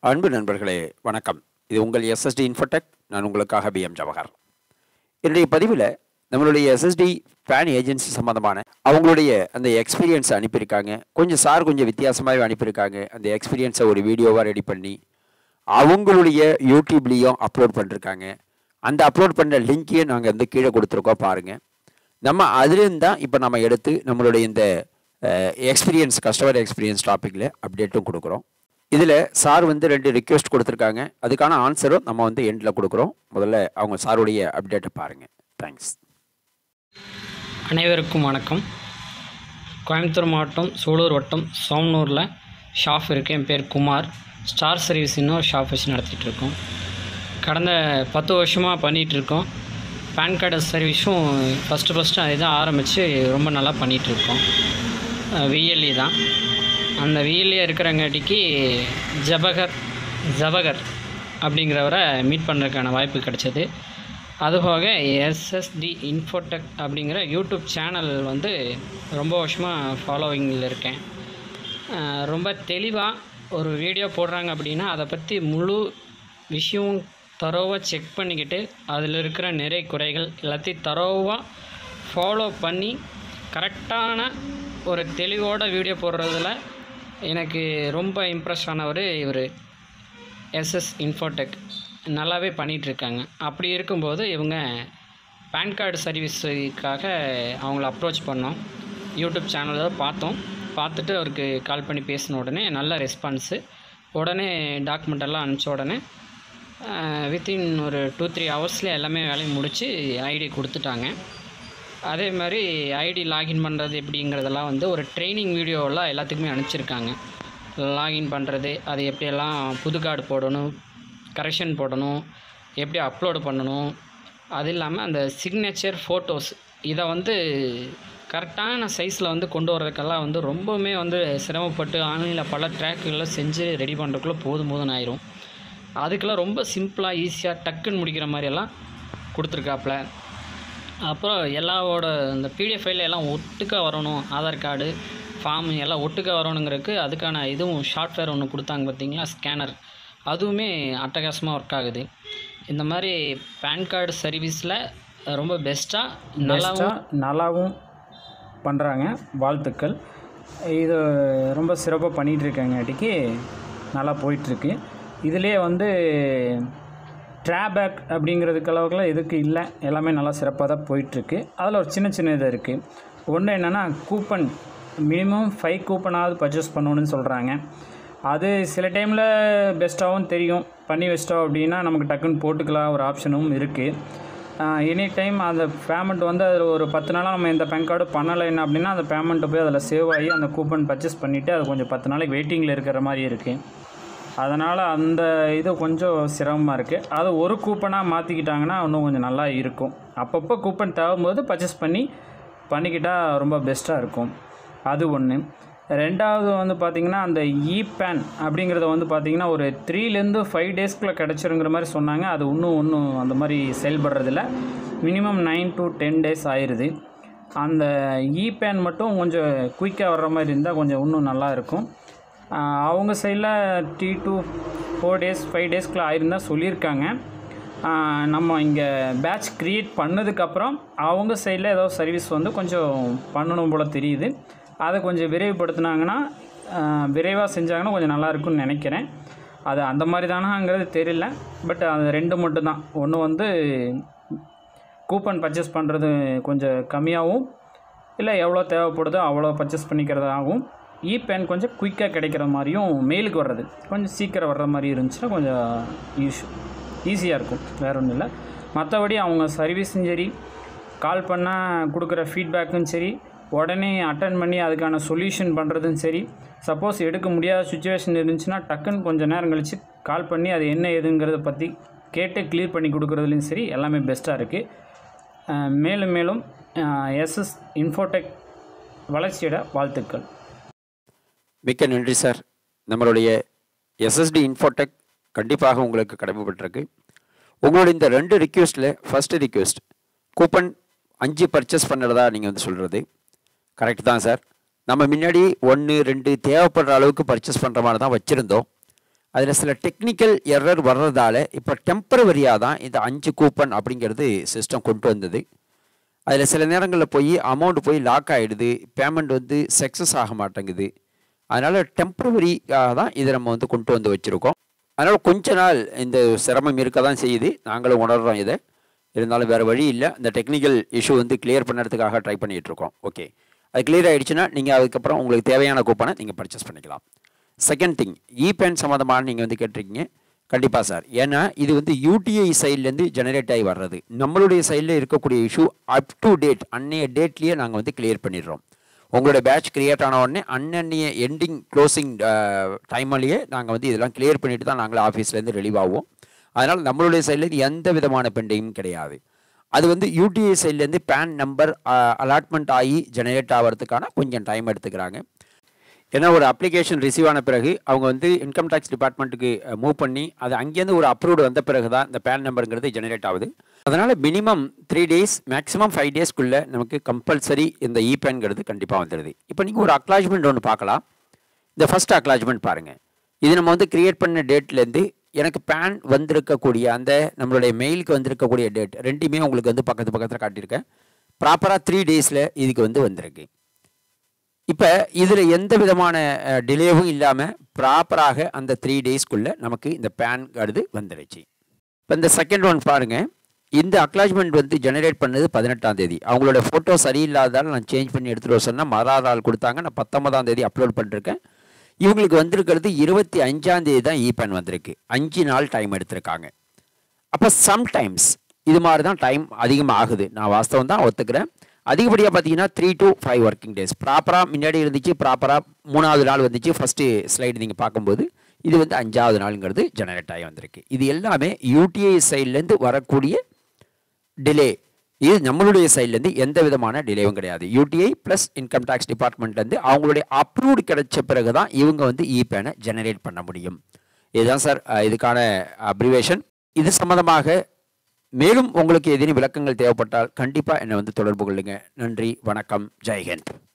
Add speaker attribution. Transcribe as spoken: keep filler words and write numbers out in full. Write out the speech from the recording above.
Speaker 1: அன்பு நண்பர்களே வணக்கம். இது உங்கள் எஸ்எஸ்டி இன்ஃபோடெக். நான் உங்களுக்காக பிஎம் ஜவஹர். என்னுடைய பதிவில் நம்மளுடைய எஸ்எஸ்டி ஃபேன் ஏஜென்சி சம்மந்தமான அவங்களுடைய அந்த எக்ஸ்பீரியன்ஸை அனுப்பியிருக்காங்க. கொஞ்சம் சார் கொஞ்சம் வித்தியாசமாகவே அனுப்பியிருக்காங்க. அந்த எக்ஸ்பீரியன்ஸை ஒரு வீடியோவாக ரெடி பண்ணி அவங்களுடைய யூடியூப்லேயும் அப்லோட் பண்ணிருக்காங்க. அந்த அப்லோட் பண்ண லிங்க்கையும் நாங்கள் வந்து கீழே கொடுத்துருக்கோம் பாருங்கள். நம்ம அதுலேருந்து தான் இப்போ நம்ம எடுத்து நம்மளுடைய இந்த எக்ஸ்பீரியன்ஸ் கஸ்டமர் எக்ஸ்பீரியன்ஸ் டாப்பிக்கில் அப்டேட்டும் கொடுக்குறோம். இதில் சார் வந்து ரெண்டு ரிக்வெஸ்ட் கொடுத்துருக்காங்க. அதுக்கான ஆன்சரும் நம்ம வந்து எண்டில் கொடுக்குறோம். முதல்ல அவங்க சாருடைய அப்டேட்டை பாருங்கள். தேங்க்ஸ்.
Speaker 2: அனைவருக்கும் வணக்கம். கோயம்புத்தூர் மாவட்டம் சூலூர் வட்டம் சோமனூரில் ஷாப் இருக்குது. என் பேர் குமார். ஸ்டார் சர்வீஸ் இன்னொரு ஷாப் வச்சு நடத்திட்டுருக்கோம். கடந்த பத்து வருஷமாக பண்ணிகிட்ருக்கோம். பேன் கார்டு சர்வீஸும் ஃபஸ்ட்டு ஃபஸ்ட்டு அதை தான் ஆரம்பித்து ரொம்ப நல்லா பண்ணிகிட்ருக்கோம். விஎல்இ தான். அந்த விஎல்ஏ இருக்கிறங்காட்டிக்கு ஜபகர் ஜபகர் அப்படிங்கிறவரை மீட் பண்ணுறதுக்கான வாய்ப்பு கிடைச்சது. அதுபோக எஸ்எஸ்டி இன்ஃபோடெக் அப்படிங்கிற யூடியூப் சேனல் வந்து ரொம்ப வருஷமாக ஃபாலோவிங்கில் இருக்கேன். ரொம்ப தெளிவாக ஒரு வீடியோ போடுறாங்க அப்படின்னா அதை பற்றி முழு விஷயம் தரோவாக செக் பண்ணிக்கிட்டு அதில் இருக்கிற நிறை குறைகள் எல்லாத்தையும் தரோவாக ஃபாலோ பண்ணி கரெக்டான ஒரு தெளிவோட வீடியோ போடுறதில் எனக்கு ரொம்ப இம்ப்ரெஸ் ஆனவர் இவர் எஸ்எஸ் இன்ஃபோடெக். நல்லாவே பண்ணிகிட்ருக்காங்க. அப்படி இருக்கும்போது இவங்க பேன் கார்டு சர்வீஸுக்காக அவங்கள அப்ரோச் பண்ணோம். யூடியூப் சேனலில் பார்த்தோம். பார்த்துட்டு அவருக்கு கால் பண்ணி பேசின உடனே நல்ல ரெஸ்பான்ஸு. உடனே டாக்குமெண்ட் எல்லாம் அனுப்பிச்ச உடனே வித்தின் ஒரு டூ த்ரீ ஹவர்ஸ்லேயே எல்லாமே வேலையை முடித்து ஐடி கொடுத்துட்டாங்க. அதே மாதிரி ஐடி லாகின் பண்ணுறது எப்படிங்கிறதெல்லாம் வந்து ஒரு ட்ரைனிங் வீடியோவெல்லாம் எல்லாத்துக்குமே அனுப்பிச்சிருக்காங்க. லாகின் பண்ணுறது, அது எப்படியெல்லாம் புது கார்டு போடணும், கரெக்ஷன் போடணும், எப்படி அப்லோடு பண்ணணும், அது இல்லாமல் அந்த சிக்னேச்சர் ஃபோட்டோஸ் இதை வந்து கரெக்டான சைஸில் வந்து கொண்டு வரதுக்கெல்லாம் வந்து ரொம்பவுமே வந்து சிரமப்பட்டு ஆன்லைனில் பல ட்ராக்குகளை செஞ்சு ரெடி பண்ணுறதுக்குள்ளே போதும் போதும்னு ஆயிரும். அதுக்கெல்லாம் ரொம்ப சிம்பிளாக ஈஸியாக டக்குன்னு முடிக்கிற மாதிரியெல்லாம் கொடுத்துருக்காப்புல. அப்புறம் எல்லாவோட இந்த பிடிஎஃப் ஃபைலில் எல்லாம் ஒட்டுக்காக வரணும், ஆதார் கார்டு ஃபார்ம் எல்லாம் ஒட்டுக்காக வரணுங்கிறதுக்கு அதுக்கான இதுவும் சாஃப்ட்வேர் ஒன்று கொடுத்தாங்க பார்த்தீங்களா, ஸ்கேனர். அதுவுமே அட்டகாசமாக ஒர்க் ஆகுது. இந்த மாதிரி பேன் கார்டு சர்வீஸில் ரொம்ப பெஸ்ட்டாக நல்லாவும்
Speaker 3: நல்லாவும் பண்ணுறாங்க. வாழ்த்துக்கள். இது ரொம்ப சிறப்பாக பண்ணிகிட்ருக்கங்காட்டிக்கு நல்லா போயிட்டுருக்கு. இதிலே வந்து ட்ராபேக் அப்படிங்கிறதுக்கு அளவுக்குலாம் எதுக்கு இல்லை, எல்லாமே நல்லா சிறப்பாக தான் போயிட்டுருக்கு. அதில் ஒரு சின்ன சின்ன இது இருக்குது. ஒன்று என்னென்னா, கூப்பன் மினிமம் ஃபைவ் கூப்பனாவது பர்ச்சேஸ் பண்ணணுன்னு சொல்கிறாங்க. அது சில டைமில் பெஸ்ட்டாகவும் தெரியும். பண்ணி வச்சிட்டோம் அப்படின்னா நமக்கு டக்குன்னு போட்டுக்கலாம் ஒரு ஆப்ஷனும் இருக்குது. எனி டைம் அந்த பேமெண்ட் வந்து அதில் ஒரு பத்து நாளாக நம்ம எந்த பேன் கார்டு பண்ணலைன்னா அப்படின்னா அந்த பேமெண்ட்டை போய் அதில் சேவ் ஆகி அந்த கூப்பன் பர்ச்சேஸ் பண்ணிவிட்டு அது கொஞ்சம் பத்து நாளைக்கு வெயிட்டிங்கில் இருக்கிற மாதிரி இருக்குது. அதனால் அந்த இது கொஞ்சம் சிரமமாக இருக்குது. அது ஒரு கூப்பனாக மாற்றிக்கிட்டாங்கன்னா இன்னும் கொஞ்சம் நல்லா இருக்கும். அப்பப்போ கூப்பன் தேவைம்போது பர்ச்சேஸ் பண்ணி பண்ணிக்கிட்டால் ரொம்ப பெஸ்ட்டாக இருக்கும். அது ஒன்று. ரெண்டாவது வந்து பார்த்திங்கன்னா, அந்த இ பேன் அப்படிங்கிறத வந்து பார்த்திங்கன்னா ஒரு த்ரீலேருந்து ஃபைவ் டேஸ்க்குள்ளே கிடச்சிருங்கிற மாதிரி சொன்னாங்க. அது இன்னும் ஒன்றும் அந்த மாதிரி செயல்படுறதில்ல. Minimum nine to ten days ஆயிடுது. அந்த இ பேன் மட்டும் கொஞ்சம் குயிக்காக வர்ற மாதிரி இருந்தால் கொஞ்சம் இன்னும் நல்லா இருக்கும். அவங்க சைடில் three to four days five டேஸ்க்குள்ளே ஆயிருந்தால் சொல்லியிருக்காங்க. நம்ம இங்கே பேட்ச் க்ரியேட் பண்ணதுக்கப்புறம் அவங்க சைடில் ஏதோ சர்வீஸ் வந்து கொஞ்சம் பண்ணணும் போல் தெரியுது. அதை கொஞ்சம் விரைவுபடுத்தினாங்கன்னா, விரைவாக செஞ்சாங்கன்னா கொஞ்சம் நல்லாயிருக்குன்னு நினைக்கிறேன். அது அந்த மாதிரி தானாங்கிறது தெரியல. பட் அது ரெண்டு மட்டும்தான். ஒன்று வந்து கூப்பன் பர்ச்சேஸ் பண்ணுறது கொஞ்சம் கம்மியாகவும், இல்லை எவ்வளோ தேவைப்படுதோ அவ்வளோ பர்ச்சேஸ் பண்ணிக்கிறதாகவும், இ பேன் கொஞ்சம் குயிக்காக கிடைக்கிற மாதிரியும், மெயிலுக்கு வர்றது கொஞ்சம் சீக்கிரம் வர்ற மாதிரி இருந்துச்சுன்னா கொஞ்சம் யூஸ் ஈஸியாக இருக்கும். வேறு ஒன்றும் இல்லை. மற்றபடி அவங்க சர்வீஸும் சரி, கால் பண்ணால் கொடுக்குற ஃபீட்பேக்கும் சரி, உடனே அட்டன் பண்ணி அதுக்கான சொல்யூஷன் பண்ணுறதும் சரி, சப்போஸ் எடுக்க முடியாத சுச்சுவேஷன் இருந்துச்சுன்னா டக்குன்னு கொஞ்சம் நேரம் கழித்து கால் பண்ணி அது என்ன ஏதுங்கிறத பற்றி கேட்டு கிளியர் பண்ணி கொடுக்குறதுலையும் சரி எல்லாமே பெஸ்ட்டாக இருக்குது. மேலும் மேலும் எஸ்எஸ் இன்ஃபோடெக் வளர்ச்சியோட வாழ்த்துக்கள்.
Speaker 1: மிக்க நன்றி சார். நம்மளுடைய எஸ்எஸ்டி இன்ஃபோடெக் கண்டிப்பாக உங்களுக்கு கடமைப்பட்டிருக்கு. உங்களுடைய இந்த ரெண்டு ரிக்வெஸ்ட்டில் ஃபஸ்ட்டு ரிக்வெஸ்ட் கூப்பன் அஞ்சு பர்ச்சேஸ் பண்ணுறதா நீங்கள் வந்து சொல்கிறது கரெக்ட் தான் சார். நம்ம முன்னாடி ஒன்று ரெண்டு தேவைப்படுற அளவுக்கு பர்ச்சேஸ் பண்ணுற மாதிரி தான் வச்சுருந்தோம். அதில் சில டெக்னிக்கல் எரர் வர்றதால இப்போ டெம்பரவரியாக தான் இந்த அஞ்சு கூப்பன் அப்படிங்கிறது சிஸ்டம் கொண்டு வந்தது. அதில் சில நேரங்களில் போய் அமௌண்ட் போய் லாக் ஆகிடுது, பேமெண்ட் வந்து சக்ஸஸ் ஆக மாட்டேங்குது. அதனால் டெம்பரவரியாக தான் இதை நம்ம வந்து கொண்டு வந்து வச்சுருக்கோம். அதனால் கொஞ்ச நாள் இந்த சிரமம் இருக்க தான் செய்யுது, நாங்களும் உணர்கிறோம் இதை. இருந்தாலும் வேறு வழி இல்லை, இந்த டெக்னிக்கல் இஷ்யூ வந்து கிளியர் பண்ணுறதுக்காக ட்ரை பண்ணிகிட்ருக்கோம். ஓகே, அது கிளியர் ஆகிடுச்சுன்னா நீங்கள் அதுக்கப்புறம் உங்களுக்கு தேவையான கூப்பனை நீங்கள் பர்ச்சேஸ் பண்ணிக்கலாம். செகண்ட் திங், இ பேன் சம்மந்தமான நீங்கள் வந்து கேட்டிருக்கீங்க. கண்டிப்பாக சார், ஏன்னா இது வந்து யூடிஐ சைட்லேருந்து ஜெனரேட் ஆகி வர்றது. நம்மளுடைய சைடில் இருக்கக்கூடிய இஷ்யூ அப் டு டேட் அன்னைய டேட்லேயே நாங்கள் வந்து கிளியர் பண்ணிடுறோம். உங்களோட பேட்ச் கிரியேட் ஆன உடனே அன்னன்னைய எண்டிங் க்ளோசிங் டைம்லேயே நாங்கள் வந்து இதெல்லாம் கிளியர் பண்ணிட்டு தான் நாங்கள் ஆஃபீஸ்லேருந்து ரிலீவ் ஆவோம். அதனால் நம்மளுடைய சைட்லேருந்து எந்த விதமான பெண்டிங்கும் கிடையாது. அது வந்து யூடிஐ சைட்லேருந்து பேன் நம்பர் அலாட்மெண்ட் ஆகி ஜெனரேட் ஆகிறதுக்கான கொஞ்சம் டைம் எடுத்துக்கிறாங்க. ஏன்னா ஒரு அப்ளிகேஷன் ரிசீவ் ஆன பிறகு அவங்க வந்து இன்கம் டேக்ஸ் டிபார்ட்மெண்ட்டுக்கு மூவ் பண்ணி அது அங்கேருந்து ஒரு அப்ரூவ்டு வந்த பிறகு தான் இந்த பேன் நம்பருங்கிறது ஜெனரேட் ஆகுது. அதனால் minimum three days maximum five டேஸ்க்குள்ளே நமக்கு கம்பல்சரி இந்த இ பேன்ங்கிறது கண்டிப்பாக வந்துடுது. இப்போ நீங்கள் ஒரு அக்னாலஜ்மெண்ட் ஒன்று பார்க்கலாம். இந்த ஃபஸ்ட் அக்னாலஜ்மெண்ட் பாருங்கள். இது நம்ம வந்து கிரியேட் பண்ண டேட்லேருந்து எனக்கு பேன் வந்திருக்கக்கூடிய அந்த நம்மளுடைய மெயிலுக்கு வந்திருக்கக்கூடிய டேட் ரெண்டுமே உங்களுக்கு வந்து பக்கத்து பக்கத்தில் காட்டியிருக்கேன். ப்ராப்பராக த்ரீ டேஸில் இதுக்கு வந்து வந்திருக்கு. இப்போ இதில் எந்த விதமான டிலேவும் இல்லாமல் ப்ராப்பராக அந்த த்ரீ டேஸ்க்குள்ளே நமக்கு இந்த பேன் கார்டு வந்துடுச்சு. இப்போ இந்த செகண்ட் ஒன் பாருங்கள். இந்த அக்னாலஜ்மெண்ட் வந்து ஜெனரேட் பண்ணது பதினெட்டாம் தேதி. அவங்களோட ஃபோட்டோ சரியில்லாதால் நான் சேஞ்ச் பண்ணி எடுத்துகிட்டு வர சொன்னால் மறாத ஆள் கொடுத்தாங்க. நான் பத்தொன்பதாம் தேதி அப்லோட் பண்ணிருக்கேன். இவங்களுக்கு வந்திருக்கிறது இருபத்தி அஞ்சாம் தேதி தான் இ பேன் வந்திருக்கு. அஞ்சு நாள் டைம் எடுத்திருக்காங்க. அப்போ சம்டைம்ஸ் இது மாதிரி தான் டைம் அதிகமாக ஆகுது. நான் வாஸ்தவம் தான் ஒத்துக்கிறேன். அதிகப்படியாக பார்த்தீங்கன்னா three to five working days ப்ராப்பராக முன்னாடி இருந்துச்சு. ப்ராப்பராக மூணாவது நாள் வந்துச்சு. ஃபஸ்ட்டு ஸ்லைடு நீங்கள் பார்க்கும்போது இது வந்து அஞ்சாவது நாளுங்கிறது ஜெனரேட் ஆகி வந்திருக்கு. இது எல்லாமே யூடிஐ சைட்லேருந்து வரக்கூடிய டிலே. இது நம்மளுடைய சைட்லேருந்து எந்த விதமான டிலேவும் கிடையாது. யூடிஐ ப்ளஸ் இன்கம் டேக்ஸ் டிபார்ட்மெண்ட்லேருந்து அவங்களுடைய அப்ரூவ்டு கிடைச்ச பிறகு தான் இவங்க வந்து இ பேனை ஜெனரேட் பண்ண முடியும். இதுதான் சார் இதுக்கான அப்ரிவேஷன். இது சம்மந்தமாக மேலும் உங்களுக்கு ஏதேனும் விளக்கங்கள் தேவைப்பட்டால் கண்டிப்பாக என்னை வந்து தொடர்பு கொள்ளுங்கள். நன்றி, வணக்கம், ஜெய்ஹிந்த்.